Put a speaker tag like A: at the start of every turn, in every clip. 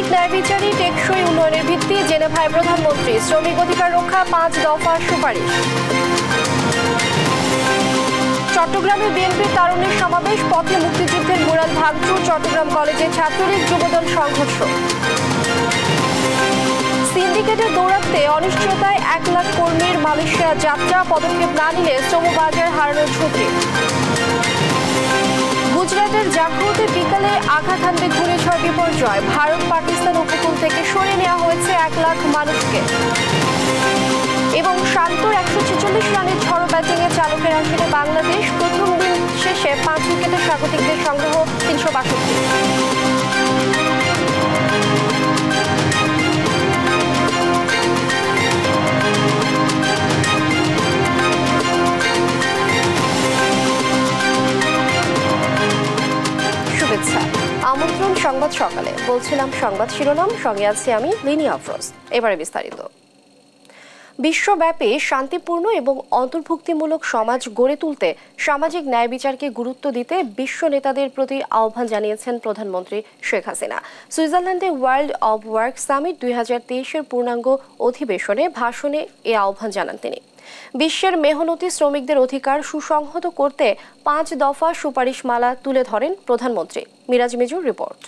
A: ন্যায় বিচারই টেকসই উন্নয়নের ভিত্তি, জেনেভায় প্রধানমন্ত্রী। শ্রমিক অধিকার রক্ষা 5 দফার সুপারিশ। চট্টগ্রামে বিএনপির তারুণ্যের সমাবেশ, পথে মুক্তিযুদ্ধের মুরাল ভাঙচুর। চট্টগ্রাম কলেজে ছাত্রলীগ যুবদল সংঘর্ষ। সিন্ডিকেটের দৌরাত্মে অনিশ্চয়তায় 1 লাখ কর্মীর মালয়েশিয়া যাত্রা, পদক্ষেপ না নিলে শ্রমবাজার হারানোর ঝুঁকি। গুজরাটের জাখৌতে বিকালে আঘাত হানবে ঘূর্ণিঝড় বিপর্যয়, ভারত পাকিস্তান উপকূল থেকে সরিয়ে নেওয়া হয়েছে 1 লাখ মানুষকে। এবং শান্তর 146 রানের ঝড়ো ব্যাটিংয়ে চালকের আসনে বাংলাদেশ, প্রথম দিন শেষে 5 উইকেটে স্বাগতিকদের সংগ্রহ 362। শুভেচ্ছা, আমন্ত্রণ সংবাদ সকালে। বলছিলাম সংবাদ শিরোনাম, সঙ্গে আছি আমি লিনি আফরোজ। এবারে বিস্তারিত। বিশ্বব্যাপী শান্তিপূর্ণ এবং অন্তর্ভুক্তিমূলক সমাজ গড়ে তুলতে সামাজিক ন্যায় বিচারকে গুরুত্ব দিতে বিশ্ব নেতাদের প্রতি আহ্বান জানিয়েছেন প্রধানমন্ত্রী শেখ হাসিনা। সুইজারল্যান্ডে ওয়ার্ল্ড অব ওয়ার্ক সামিট 2023-এর পূর্ণাঙ্গ অধিবেশনে ভাষণে এ আহ্বান জানান তিনি। বিশ্বের মেহনতি শ্রমিকদের অধিকার সুসংহত করতে 5 দফা সুপারিশমালা তুলে ধরেন প্রধানমন্ত্রী। মিরাজ মিজুর রিপোর্ট।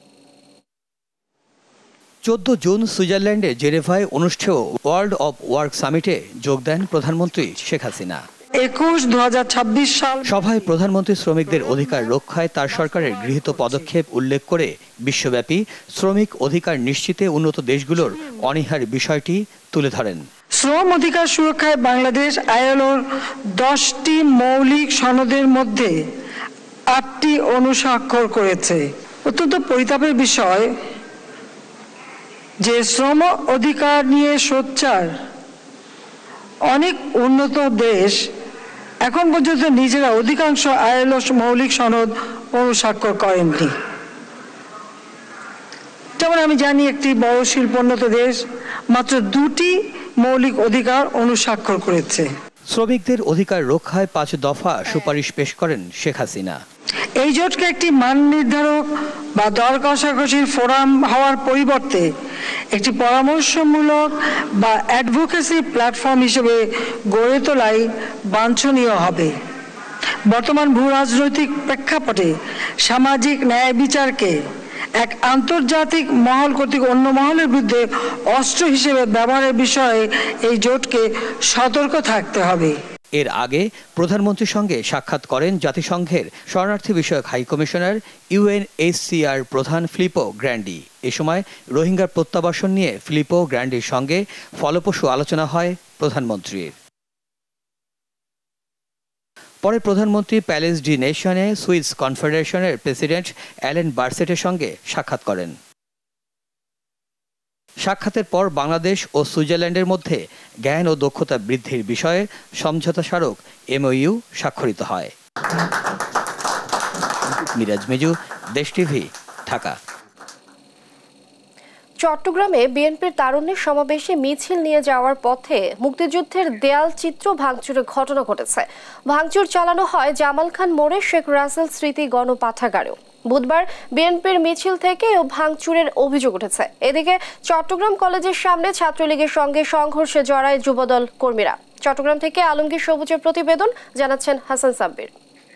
B: 14 জুন সুইজারল্যান্ডে জেনেভায় অনুষ্ঠেয় ওয়ার্ল্ড অব ওয়ার্ক সামিটে যোগ দেন প্রধানমন্ত্রী শেখ হাসিনা।
C: 21-2026 সাল
B: সভায় প্রধানমন্ত্রী শ্রমিকদের অধিকার রক্ষায় তার সরকারের গৃহীত পদক্ষেপ উল্লেখ করে বিশ্বব্যাপী শ্রমিক অধিকার নিশ্চিতে উন্নত দেশগুলোর অনীহার বিষয়টি তুলে ধরেন।
C: শ্রম অধিকার সুরক্ষায় বাংলাদেশ আইএলওর 10টি মৌলিক সনদের মধ্যে 8টি অনুস্বাক্ষর করেছে। অত্যন্ত পরিতাপের বিষয় যে শ্রম অধিকার নিয়ে সোচ্চার অনেক উন্নত দেশ এখন পর্যন্ত নিজেরা অধিকাংশ আইএলও মৌলিক সনদ অনুস্বাক্ষর করেননি। যেমন আমি জানি একটি বড় শিল্পোন্নত দেশ মাত্র 2টি মৌলিক অধিকার অনুস্বাক্ষর করেছে।
B: শ্রমিকদের অধিকার রক্ষায় 5 দফা সুপারিশ পেশ করেন শেখ হাসিনা।
C: এই জোটকে একটি মান নির্ধারক বা দর কষাকষির ফোরাম হওয়ার পরিবর্তে একটি পরামর্শমূলক বা অ্যাডভোকেসি প্ল্যাটফর্ম হিসেবে গড়ে তোলাই বাঞ্ছনীয় হবে। বর্তমান ভূ রাজনৈতিক প্রেক্ষাপটে সামাজিক ন্যায় বিচারকে এক আন্তর্জাতিক মহল কর্তৃক অন্য মহলের বিরুদ্ধে অস্ত্র হিসেবে ব্যবহারের বিষয়ে এই জোটকে সতর্ক থাকতে হবে।
B: এর আগে প্রধানমন্ত্রীর সঙ্গে সাক্ষাৎ করেন জাতিসংঘের শরণার্থী বিষয়ক হাই কমিশনার UNHCR প্রধান ফিলিপো গ্র্যান্ডি। এ সময় রোহিঙ্গার প্রত্যাবাসন নিয়ে ফিলিপো গ্র্যান্ডির সঙ্গে ফলপ্রসূ আলোচনা হয় প্রধানমন্ত্রীর। পরে প্রধানমন্ত্রী প্যালেস ডি নেশনে সুইস কনফেডারেশনের প্রেসিডেন্ট অ্যালেন বার্সেটের সঙ্গে সাক্ষাৎ করেন। সাক্ষাতের পর বাংলাদেশ ও সুইজারল্যান্ডের মধ্যে জ্ঞান ও দক্ষতা বৃদ্ধির বিষয়ে সমঝোতা স্মারক MOU স্বাক্ষরিত হয়। মিরাজ মিজু, দেশ টিভি, ঢাকা।
A: চট্টগ্রামে বিএনপির তারুণ্যের সমাবেশে মিছিল নিয়ে যাওয়ার পথে মুক্তিযুদ্ধের দেয়াল চিত্র ভাঙচুরের ঘটনা ঘটেছে। ভাঙচুর চালানো হয় জামাল খান মোড়ে শেখ রাসেল স্মৃতি গণপাঠাগারেও। বুধবার বিএনপির মিছিল থেকে ভাঙচুরের অভিযোগ উঠেছে। এদিকে চট্টগ্রাম কলেজের সামনে ছাত্রলীগের সঙ্গে সংঘর্ষে জড়ায় যুবদল কর্মীরা। চট্টগ্রাম থেকে আলমগীর সবুজের প্রতিবেদন, জানাচ্ছেন হাসান সাব্বির।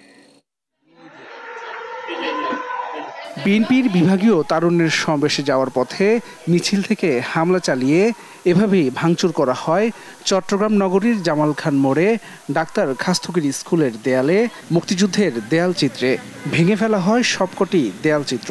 D: বিএনপির বিভাগীয় তারুণ্যের সমাবেশে যাওয়ার পথে মিছিল থেকে হামলা চালিয়ে এভাবেই ভাঙচুর করা হয় চট্টগ্রাম নগরীর জামাল খান মোড়ে ডাক্তার খাস্তগির স্কুলের দেয়ালে মুক্তিযুদ্ধের দেয়াল চিত্রে। ভেঙে ফেলা হয় সবকটি দেয়াল চিত্র।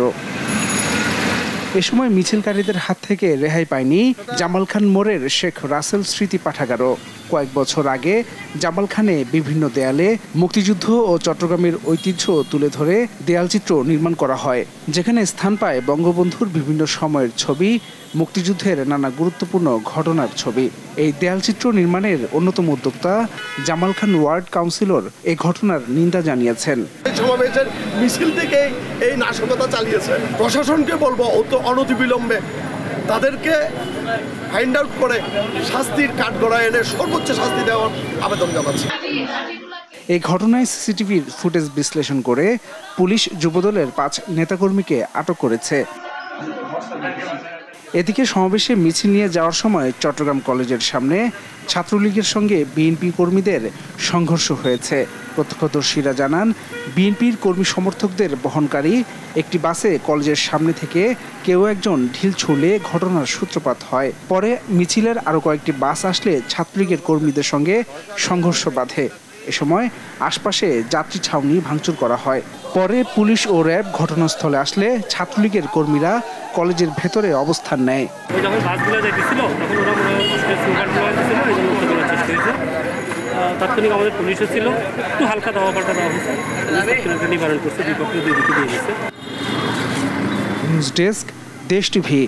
D: এ সময় মিছিলকারীদের হাত থেকে রেহাই পায়নি জামাল খান মোড়ের শেখ রাসেল স্মৃতি পাঠাগারও। কয়েক বছর আগে জামাল খানে বিভিন্ন দেয়ালে মুক্তিযুদ্ধ ও চট্টগ্রামের ঐতিহ্য তুলে ধরে দেয়ালচিত্র নির্মাণ করা হয়, যেখানে স্থান পায় বঙ্গবন্ধুর বিভিন্ন সময়ের ছবি, মুক্তিযুদ্ধের নানা গুরুত্বপূর্ণ ঘটনার ছবি। এই দেয়ালচিত্র নির্মাণের অন্যতম উদ্যোক্তা জামাল খান ওয়ার্ড কাউন্সিলর এই ঘটনার নিন্দা জানিয়েছেন।
E: সমাবেশের মিছিল থেকে এই নাশকতা চালিয়েছে। প্রশাসনকে বলবো অনতিবিলম্বে তাদেরকে ফাইন্ড আউট করে শাস্তির কাঠগড়া এনে সর্বোচ্চ শাস্তি দেওয়ার আবেদন জানাচ্ছি।
D: এই ঘটনায় সিসিটিভির ফুটেজ বিশ্লেষণ করে পুলিশ যুবদলের 5 নেতাকর্মীকে আটক করেছে। এদিকে সমাবেশে মিছিল নিয়ে যাওয়ার সময় চট্টগ্রাম কলেজের সামনে ছাত্রলীগের সঙ্গে বিএনপি কর্মীদের সংঘর্ষ হয়েছে। প্রত্যক্ষদর্শীরা জানান, বিএনপির কর্মী সমর্থকদের বহনকারী একটি বাসে কলেজের সামনে থেকে কেউ একজন ঢিল ছুড়লে ঘটনার সূত্রপাত হয়। পরে মিছিলের আরও কয়েকটি বাস আসলে ছাত্রলীগের কর্মীদের সঙ্গে সংঘর্ষ বাধে। এ সময় আশপাশে যাত্রী ছাউনি ভাঙচুর করা হয়। পরে পুলিশ ও র্যাব ঘটনাস্থলে আসলে ছাত্রলীগের কর্মীরা কলেজের ভেতরে অবস্থান নেয়।
F: তাৎক্ষণিক আমাদের পুলিশ ছিল, একটু হালকা দাওয়া পাল্টা দেওয়া হয়েছে, নিবারণ করছে, বিপক্ষে দুই দিকে দিয়ে গেছে।
D: News desk, Desh TV.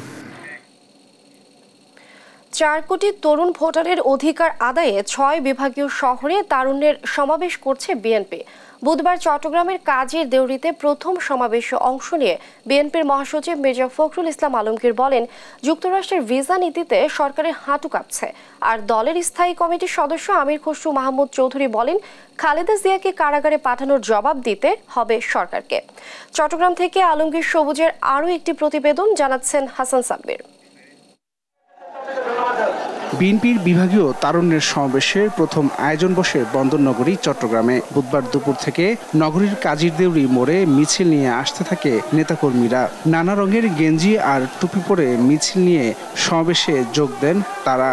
A: 4 কোটি তরুণ ভোটারের অধিকার আদায়ে 6 বিভাগীয় শহরে তারুণ্যের সমাবেশ করছে বিএনপি। বুধবার চট্টগ্রামের কাজীর দেউরিতে প্রথম সমাবেশে অংশ নিয়ে বিএনপির মহাসচিব মির্জা ফখরুল ইসলাম আলমগীর বলেন, যুক্তরাষ্ট্রের ভিসা নীতিতে সরকারের হাঁটু কাঁপছে। আর দলের স্থায়ী কমিটির সদস্য আমির খসরু মাহমুদ চৌধুরী বলেন, খালেদা জিয়াকে কারাগারে পাঠানোর জবাব দিতে হবে সরকারকে। চট্টগ্রাম থেকে আলমগীর সবুজের আরও একটি প্রতিবেদন, জানাচ্ছেন হাসান সাব্বির।
D: বিএনপির বিভাগীয় তারুণ্যের সমাবেশের প্রথম আয়োজন বসে বন্দরনগরী চট্টগ্রামে। বুধবার দুপুর থেকে নগরীর কাজীর দেউরি মোড়ে মিছিল নিয়ে আসতে থাকে নেতাকর্মীরা। নানা রঙের গেঞ্জি আর টুপি পরে মিছিল নিয়ে সমাবেশে যোগ দেন তারা।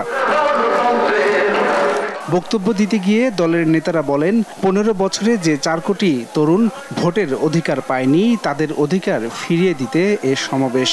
D: বক্তব্য দিতে গিয়ে দলের নেতারা বলেন, 15 বছরে যে 4 কোটি তরুণ ভোটের অধিকার পায়নি, তাদের অধিকার ফিরিয়ে দিতে এ সমাবেশ।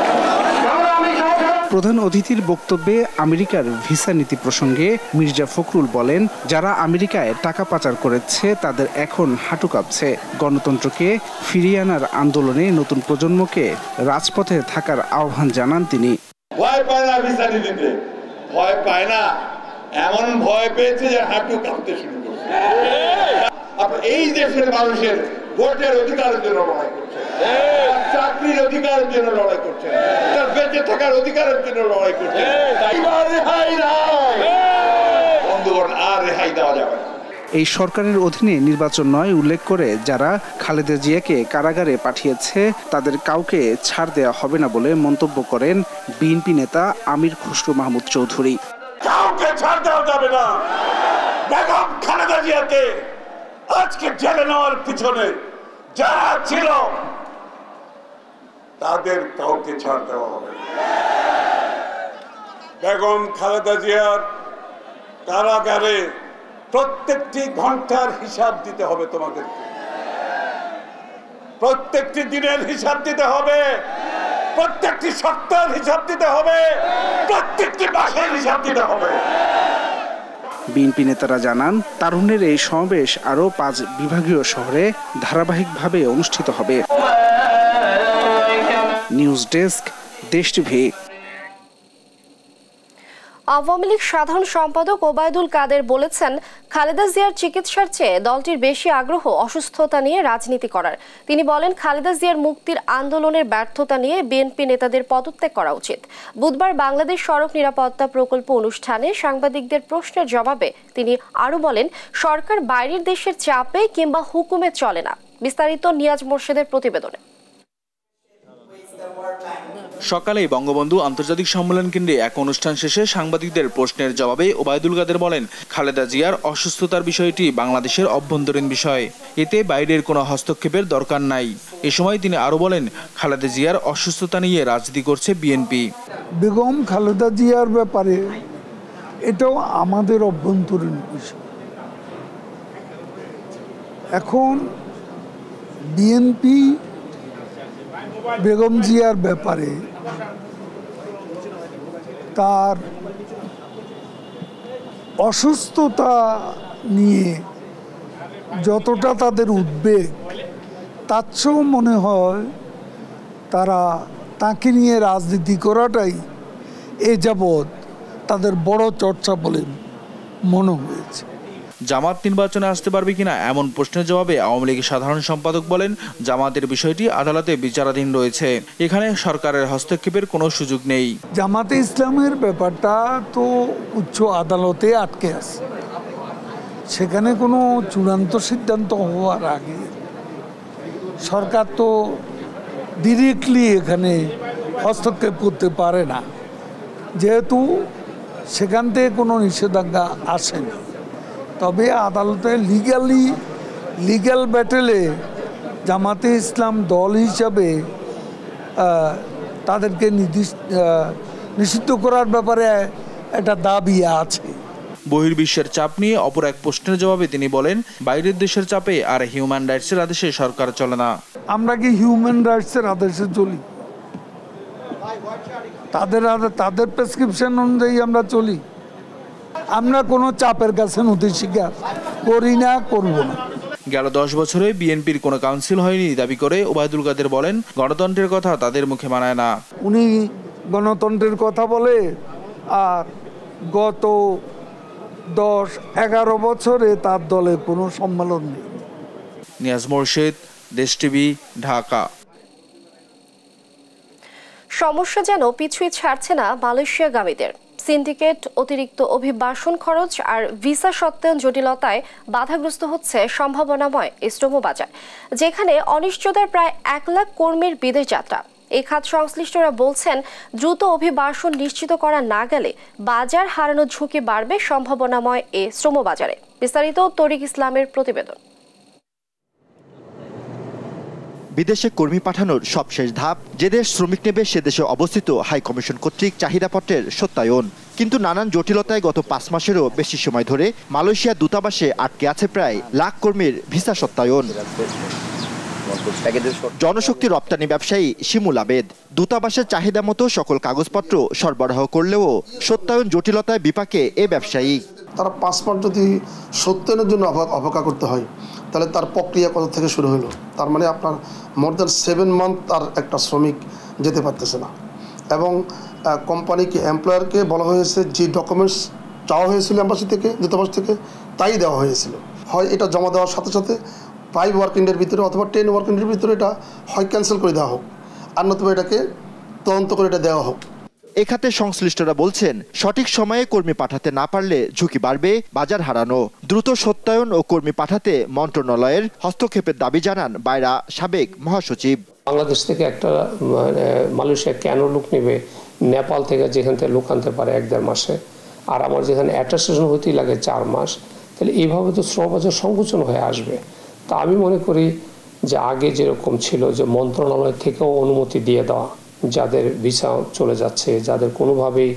D: প্রধান অতিথির বক্তব্যে আমেরিকার ভিসা নীতি প্রসঙ্গে মির্জা ফখরুল বলেন, যারা আমেরিকায় টাকা পাচার করেছে তাদের এখন হাঁটু কাঁপছে। গণতন্ত্রকে ফিরিয়ে আনার আন্দোলনে নতুন প্রজন্মকে রাজপথে থাকার আহ্বান জানান তিনি।
G: ভয় পায় না ভিসা নীতিতে, ভয় পায় না, এমন ভয় পেয়েছে যে হাঁটু কাঁপতে শুরু করছে। এই দেশের মানুষের ভোটের অধিকারের জন্য লড়াই করছে, চাকরির অধিকারের জন্য লড়াই করছে, তার বেঁচে থাকার অধিকারের জন্য লড়াই করছে। বন্ধুগণ, আর রেহাই দেওয়া যাবে না।
D: এই সরকারের অধীনে নির্বাচন নয় উল্লেখ করে যারা খালেদা জিয়াকে কারাগারে পাঠিয়েছে তাদের কাউকে ছাড় দেওয়া হবে না বলে মন্তব্য করেন বিএনপি নেতা আমির খসরু মাহমুদ চৌধুরী।
G: কাউকে ছাড় দেওয়া যাবে না। বেগম খালেদা জিয়াকে আজকে জেলে নেওয়ার পিছনে যারা ছিল তাদের কাউকে ছাড় দেওয়া হবে। বেগম খালেদা জিয়ার কারাগারে প্রত্যেকটি ঘন্টার হিসাব দিতে হবে তোমাদেরকে, প্রত্যেকটি দিনের হিসাব দিতে হবে, প্রত্যেকটি সপ্তাহের হিসাব দিতে হবে, প্রত্যেকটি মাসের হিসাব দিতে হবে।
D: বিএনপি নেতারা জানান, তারুণ্যের এই সমাবেশ আরও 5 বিভাগীয় শহরে ধারাবাহিকভাবে অনুষ্ঠিত হবে। News desk, Desh TV.
A: Awami League সাধারণ সম্পাদক ওবায়দুল কাদের বলেছেন, খালেদা জিয়ার চিকিৎসার চেয়ে দলটির বেশি আগ্রহ অসুস্থতা নিয়ে রাজনীতি করার। তিনি বলেন, খালেদা জিয়ার মুক্তির আন্দোলনের ব্যর্থতা নিয়ে বিএনপি নেতাদের পদত্যাগ করা উচিত। বুধবার বাংলাদেশ সড়ক নিরাপত্তা প্রকল্প অনুষ্ঠানে সাংবাদিকদের প্রশ্নের জবাবে তিনি আরও বলেন, সরকার বাইরের দেশের চাপে কিংবা হুকুমে চলে না। বিস্তারিত নিয়াজ মোর্শেদের প্রতিবেদনে।
H: সকালেই বঙ্গবন্ধু আন্তর্জাতিক সম্মেলন কেন্দ্রে এক অনুষ্ঠান শেষে সাংবাদিকদের প্রশ্নের জবাবে ওবায়দুল কাদের বলেন, খালেদা জিয়ার অসুস্থতার বিষয়টি বাংলাদেশের অভ্যন্তরীণ বিষয়, এতে বাইরের কোনো হস্তক্ষেপের দরকার নাই। এ সময় তিনি আরও বলেন, খালেদা জিয়ার অসুস্থতা নিয়ে রাজনীতি করছে বিএনপি।
I: বেগম খালেদা জিয়ার ব্যাপারে এটাও আমাদের অভ্যন্তরীণ বিষয়। এখন বিএনপি বেগম জিয়ার ব্যাপারে তার অসুস্থতা নিয়ে যতটা তাদের উদ্বেগ, তার চেয়েও মনে হয় তারা তাকে নিয়ে রাজনীতি করাটাই এ যাবৎ তাদের বড় চর্চা বলে মনে হয়েছে।
H: জামাত নির্বাচনে আসতে পারবে কিনা এমন প্রশ্নের জবাবে আওয়ামী লীগের সাধারণ সম্পাদক বলেন, জামাতের বিষয়টি আদালতে বিচারাধীন রয়েছে, এখানে সরকারের হস্তক্ষেপের কোনো সুযোগ নেই।
I: জামাতে ইসলামের ব্যাপারটা তো উচ্চ আদালতে আটকে আছে, সেখানে কোনো চূড়ান্ত সিদ্ধান্ত হওয়ার আগে সরকার তো ডিরেক্টলি এখানে হস্তক্ষেপ করতে পারে না, যেহেতু সেখান থেকে কোনো নিষেধাজ্ঞা আসেনি। তবে আদালতে লিগ্যাল ব্যাটেলে জামাতে ইসলাম দল হিসাবে তাদেরকে নিষিদ্ধ করার ব্যাপারে একটা দাবি আছে।
H: বহির্বিশ্বের চাপ নিয়ে অপর এক প্রশ্নের জবাবে তিনি বলেন, বাইরের দেশের চাপে আর হিউম্যান রাইটসের আদেশে সরকার চলে না।
I: আমরা কি হিউম্যান রাইটসের আদেশে চলি? তাদের প্রেসক্রিপশন অনুযায়ী আমরা চলি। আমরা কোনো চাপের কাছে নথি স্বীকার করি না, করব না।
H: গেল 10 বছরে বিএনপির কোনো কাউন্সিল হয়নি দাবি করে ওবায়দুল কাদের বলেন, গণতন্ত্রের কথা তাদের মুখে মানায় না।
I: উনি গণতন্ত্রের কথা বলে, আর গত 10-11 বছরে তার দলে কোনো সম্মেলন নেই।
H: নিয়াজ মোর্শেদ, দেশ টিভি, ঢাকা।
A: সমস্যা যেন পিছুই ছাড়ছে না মালয়েশিয়াগামীদের। সিন্ডিকেট, অতিরিক্ত অভিবাসন খরচ আর ভিসা সত্ত্বেও জটিলতায় বাধাগ্রস্ত হচ্ছে সম্ভাবনাময় এই শ্রমবাজার, যেখানে অনিশ্চয়তার প্রায় 1 লাখ কর্মীর বিদেশ যাত্রা। এই খাত সংশ্লিষ্টরা বলছেন, দ্রুত অভিবাসন নিশ্চিত করা না গেলে বাজার হারানোর ঝুঁকি বাড়বে সম্ভাবনাময় এই শ্রমবাজারে। বিস্তারিত তরিক ইসলামের প্রতিবেদন।
J: বিদেশে কর্মী পাঠানোর সবশেষ ধাপ, যে দেশ শ্রমিক নেবে সে দেশে অবস্থিত হাই কমিশন কর্তৃক চাহিদাপত্রের সত্যায়ন। কিন্তু নানান জটিলতায় গত 5 মাসেরও বেশি সময় ধরে মালয়েশিয়া দূতাবাসে আটকে আছে প্রায় লাখ কর্মীর ভিসা সত্যায়ন। জনশক্তি রপ্তানি ব্যবসায়ী শিমুল আবেদ দূতাবাসের চাহিদা মতো সকল কাগজপত্র সরবরাহ করলেও সত্যায়ন জটিলতায় বিপাকে এ ব্যবসায়ী।
K: তারা পাসপোর্ট যদি সত্যায়নের জন্য অপেক্ষা করতে হয়, তাহলে তার প্রক্রিয়া কত থেকে শুরু হলো? তার মানে আপনার মোর দ্যান 7 মান্থ তার একটা শ্রমিক যেতে পারতেছে না। এবং কোম্পানিকে, এমপ্লয়ারকে বলা হয়েছে যে ডকুমেন্টস চাওয়া হয়েছিল এম্বাসি থেকে, দূতাবাস থেকে, তাই দেওয়া হয়েছিল। হয় এটা জমা দেওয়ার সাথে সাথে 5 ওয়ার্কিং ডের ভিতরে অথবা 10 ওয়ার্কিং ডের ভিতরে এটা হয় ক্যান্সেল করে দেওয়া হোক, আর নতুবা এটাকে তদন্ত করে এটা দেওয়া হোক।
J: এ খাতে সংশ্লিষ্টরা বলছেন, সঠিক সময়ে কর্মী পাঠাতে না পারলে ঝুঁকি বাড়বে বাজার হারানো। দ্রুত সত্যায়ন ও কর্মী পাঠাতে মন্ত্রণালয়ের হস্তক্ষেপের দাবি জানান বাইরা সাবেক মহাসচিব।
L: বাংলাদেশ থেকে একটা মালয়েশিয়া কেন লোক নেবে? নেপাল থেকে যেখান থেকে লোক আনতে পারে 1-1.5 মাসে, আর আমার যেখানে অ্যাটাস্টেশন হতেই লাগে 4 মাস, তাহলে এইভাবে তো শ্রমবাজার সংকুচন হয়ে আসবে। তা আমি মনে করি যে আগে যেরকম ছিল যে মন্ত্রণালয় থেকেও অনুমতি দিয়ে দেওয়া, যাদের ভিসা চলে যাচ্ছে, যাদের কোনোভাবেই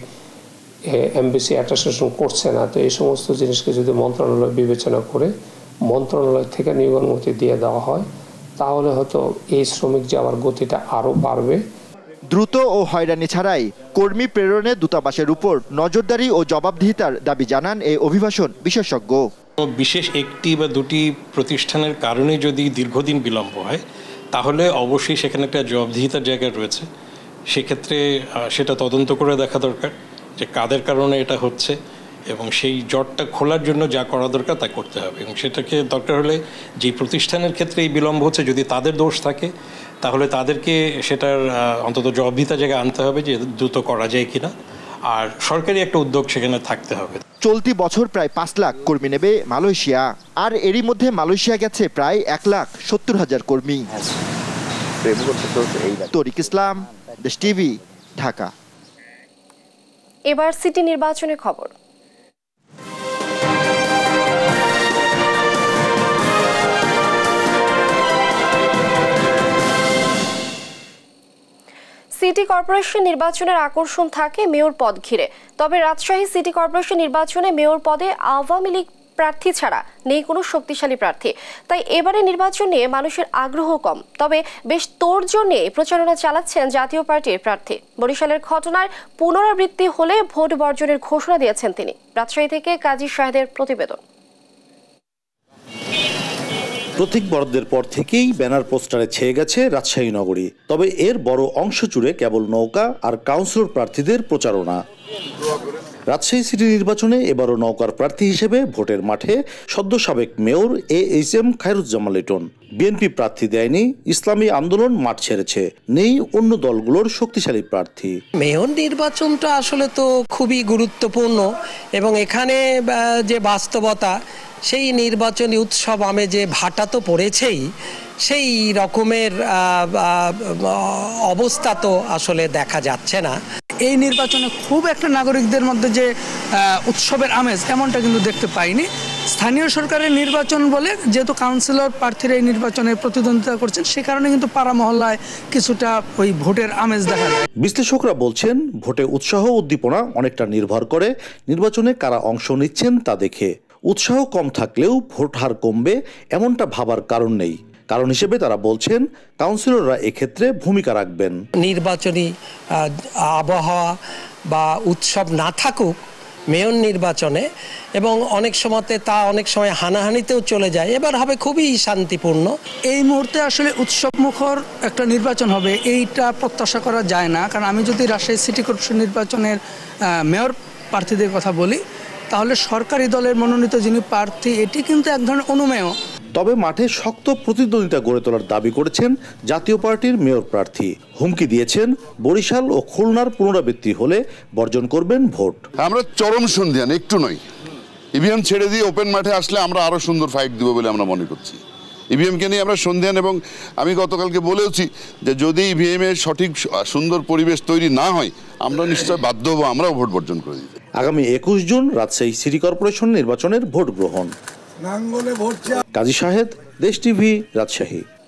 L: এমবেসি অ্যাটাস্টেশন করছে না, তো এই সমস্ত জিনিসকে যদি মন্ত্রণালয় বিবেচনা করে মন্ত্রণালয় থেকে নিয়োগ অনুমতি দিয়ে দেওয়া হয়, তাহলে হয়তো এই শ্রমিক যাওয়ার গতিটা আরও বাড়বে।
J: দ্রুত ও হয়রানি ছাড়াই কর্মী প্রেরণে দূতাবাসের উপর নজরদারি ও জবাবদিহিতার দাবি জানান এই অভিবাসন বিশেষজ্ঞ।
M: বিশেষ একটি বা দুটি প্রতিষ্ঠানের কারণে যদি দীর্ঘদিন বিলম্ব হয়, তাহলে অবশ্যই সেখানে একটা জবাবদিহিতার জায়গা রয়েছে। সেক্ষেত্রে সেটা তদন্ত করে দেখা দরকার যে কাদের কারণে এটা হচ্ছে, এবং সেই জটটা খোলার জন্য যা করা দরকার তা করতে হবে। এবং সেটাকে দরকার হলে যে প্রতিষ্ঠানের ক্ষেত্রে এই বিলম্ব হচ্ছে, যদি তাদের দোষ থাকে, তাহলে তাদেরকে সেটার অন্তত জবাবদিহিতার জায়গায় আনতে হবে যে দ্রুত করা যায় কিনা, আর সরকারি একটা উদ্যোগ সেখানে থাকতে হবে।
J: চলতি বছর প্রায় 5 লাখ কর্মী নেবে মালয়েশিয়া, আর এরই মধ্যে মালয়েশিয়া গেছে প্রায় 1,70,000 কর্মী। তরিক ইসলাম, দেশ টিভি, ঢাকা।
A: এবার সিটি নির্বাচনের খবর। সিটি কর্পোরেশন নির্বাচনের আকর্ষণ থাকে মেয়র পদ ঘিরে। তবে রাজশাহী সিটি কর্পোরেশন নির্বাচনে মেয়র পদে আওয়ামী লীগ প্রার্থী ছাড়া নেই কোনো শক্তিশালী প্রার্থী, তাই এবারে নির্বাচন নিয়ে মানুষের আগ্রহ কম। তবে বেশ তোড়জোড় নিয়ে প্রচারণা চালাচ্ছেন জাতীয় পার্টির প্রার্থী। বরিশালের ঘটনার পুনরাবৃত্তি হলে ভোট বর্জনের ঘোষণা দিয়েছেন তিনি। রাজশাহী থেকে কাজী শাহেদের প্রতিবেদন।
N: প্রতীক বরাদ্দের পর থেকেই ব্যানার পোস্টারে ছেয়ে গেছে রাজশাহী নগরী। তবে এর বড় অংশ জুড়ে কেবল নৌকা আর কাউন্সিলর প্রার্থীদের প্রচারণা। রাজশাহী সিটি নির্বাচনে এবারও নৌকার প্রার্থী হিসেবে ভোটের মাঠে সদ্য সাবেক mayor AHM Khairuzzaman Liton. BNP প্রার্থী দেয়নি, ইসলামী আন্দোলন মাঠ ছেড়েছে, নেই অন্য দলগুলোর শক্তিশালী প্রার্থী।
O: মেয়র নির্বাচনটা আসলে তো খুবই গুরুত্বপূর্ণ, এবং এখানে যে বাস্তবতা, সেই নির্বাচনী উৎসব আমেজে ভাটা তো পড়েছেই, সেই রকমের অবস্থা তো আসলে দেখা যাচ্ছে না।
I: এই নির্বাচনে খুব একটা নাগরিকদের মধ্যে যে উৎসবের আমেজ এমনটা কিন্তু দেখতে পাইনি। স্থানীয় সরকারের নির্বাচন বলে যেহেতু কাউন্সিলর প্রার্থীরা এই নির্বাচনে প্রতিদ্বন্দ্বিতা করছেন, সে কারণে কিন্তু পাড়া মহল্লায় কিছুটা ওই ভোটের আমেজ দেখা যায়।
N: বিশ্লেষকরা বলছেন, ভোটে উৎসাহ উদ্দীপনা অনেকটা নির্ভর করে নির্বাচনে কারা অংশ নিচ্ছেন তা দেখে। উৎসাহ কম থাকলেও ভোট হার কমবে এমনটা ভাবার কারণ নেই। কারণ হিসেবে তারা বলছেন, কাউন্সিলররা এক্ষেত্রে ভূমিকা রাখবেন।
O: নির্বাচনী আবহাওয়া বা উৎসব না থাকুক মেয়র নির্বাচনে, এবং অনেক সময় হানাহানিতেও চলে যায়, এবার হবে খুবই শান্তিপূর্ণ।
I: এই মুহূর্তে আসলে উৎসব মুখর একটা নির্বাচন হবে এইটা প্রত্যাশা করা যায় না। কারণ আমি যদি রাজশাহী সিটি কর্পোরেশন নির্বাচনের মেয়র প্রার্থীদের কথা বলি, তাহলে সরকারি দলের মনোনীত যিনি প্রার্থী এটি কিন্তু এক ধরনের অনুমেয়।
N: তবে মাঠে শক্ত প্রতিদ্বন্দ্বিতা গড়ে তোলার দাবি করেছেন জাতীয় পার্টির মেয়র প্রার্থী। হুমকি দিয়েছেন, বরিশাল ও খুলনার পুনরাবৃত্তি হলে বর্জন করবেন ভোট।
P: আমরা চরম সন্ধিয়ান, একটু নয়। ইভিএম ছেড়ে দিয়ে ওপেন মাঠে আসলে আমরা আরো সুন্দর ফাইট দিব বলে আমরা মনে করছি। ইভিএমকে নিয়ে আমরা সন্ধিয়ান, এবং আমি গতকালকে বলেওছি যে যদি ইভিএম এর সঠিক সুন্দর পরিবেশ তৈরি না হয় আমরা নিশ্চয় বাধ্য হব আমরাও ভোট বর্জন করে দিতে।
N: আগামী 21 জুন রাজশাহী সিটি কর্পোরেশন নির্বাচনের ভোট গ্রহণ। কাজী শাহেদ, দেশ টিভি, রাজশাহী।